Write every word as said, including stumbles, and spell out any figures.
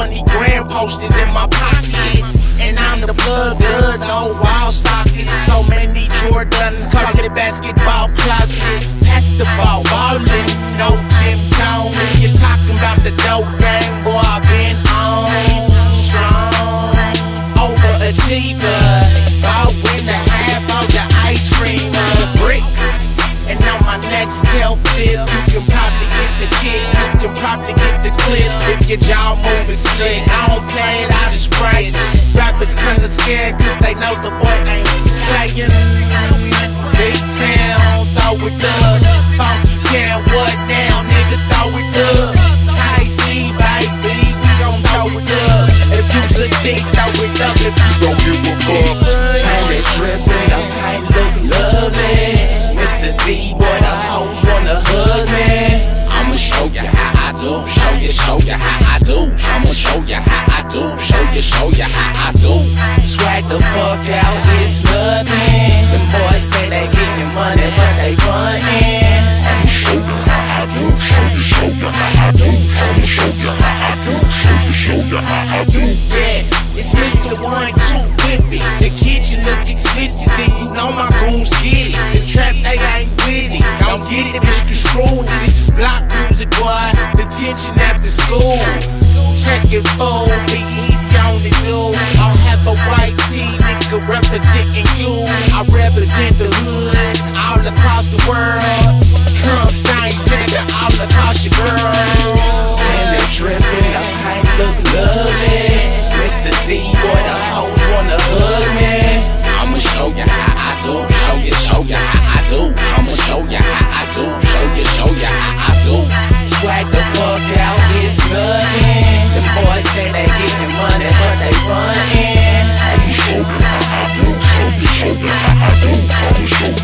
twenty grand posted in my pockets. And I'm the plug, good old wall socket. So many Jordans, call it basketball closets. Pass the ball, ballin', no Jim Jones. If you're talking about the dope game, boy, I been on. Strong, overachiever. Ball in the half of the ice cream, uh, bricks. And on my next tail flip, you can probably get the kick. You can probably get the clip if your jaw moving slick. I don't play it, I just spray it. Rappers kinda scared cause they know the boy ain't playing. Big town, throw it up. Funky town, what now, nigga, throw it up. I see, baby, we gon' throw it up. If you's a G, throw it up. If you don't give a fuck, ain't it drippin', I'm kinda look lovely. Mister D, boy, the hoes wanna hug me. I'ma show ya how I do, show ya, show ya how I do. I'ma show ya how I do, show ya, show ya how I do. Swag the fuck out, it's nothing. Them boys say they getting money, but they running. I'ma show ya how I do, show ya, show ya how I do. I'ma show ya how I do, show ya, show ya how I do. Yeah, it's Mister One Two Whippy. The kitchen look explicit, then you know my goons get it. The trap they ain't with it, don't get it, bitch, you screwed. This is block music, boy. Detention after school. Check it, fool, be easy on the new. I'll have a white tee, nigga, representing you. I represent the hoods all across the world. Come stank, nigga, all across your girl. And they drippin', I can't look lovely. Mister D, boy, the hoes wanna hug me. I'ma show ya how I do, show ya, show ya how I do. I'ma show ya how I do, show ya, show ya how I do. Swag the fuck out, it's nothing. Them boys say they getting money, but they running. I'ma show ya how I do, show ya, show ya how I do. I'ma show ya.